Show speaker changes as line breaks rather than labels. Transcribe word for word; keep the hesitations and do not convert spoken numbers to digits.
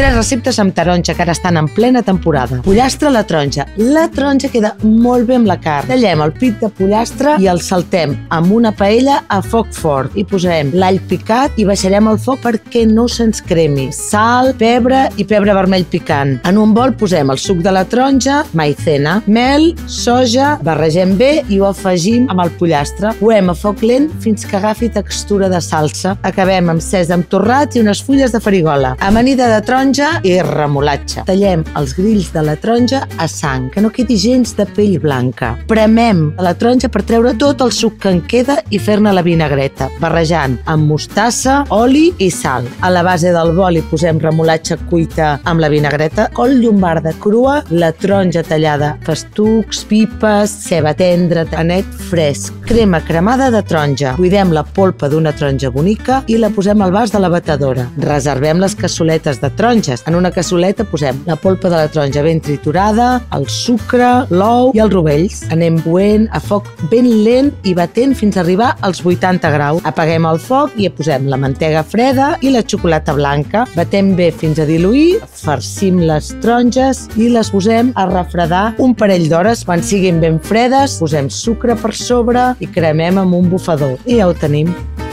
Tres receptes amb taronja que ara estan en plena temporada. Pollastre a la taronja. La taronja queda molt bé amb la carn. Tallem el pit de pollastre i el saltem amb una paella a foc fort. Hi posarem l'all picat i baixarem el foc perquè no se'ns cremi. Sal, pebre i pebre vermell picant. En un bol posem el suc de la taronja, maizena, mel, soja, barregem bé i ho afegim amb el pollastre. Coem a foc lent fins que agafi textura de salsa. Acabem amb sèsam torrat i unes fulles de farigola. Amanida de taronja i remolatge. Tallem els grills de la taronja a sang, que no quedi gens de pell blanca. Premem la taronja per treure tot el suc que en queda i fer-ne la vinagreta, barrejant amb mostassa, oli i sal. A la base del bol hi posem remolatge cuita amb la vinagreta, col llombarda crua, la taronja tallada, festucs, pipes, ceba tendra, anet fresc, crema cremada de taronja. Buidem la polpa d'una taronja bonica i la posem al vas de la batedora. Reservem les cassoletes de taronges. En una cassoleta posem la polpa de la taronja ben triturada, el sucre, l'ou i els rovells. Anem buent a foc ben lent i batent fins a arribar als vuitanta graus. Apaguem el foc i hi posem la mantega freda i la xocolata blanca. Batem bé fins a diluir, farcim les taronges i les posem a refredar un parell d'hores. Quan siguin ben fredes, posem sucre per sobre i cremem amb un bufador. I ja ho tenim.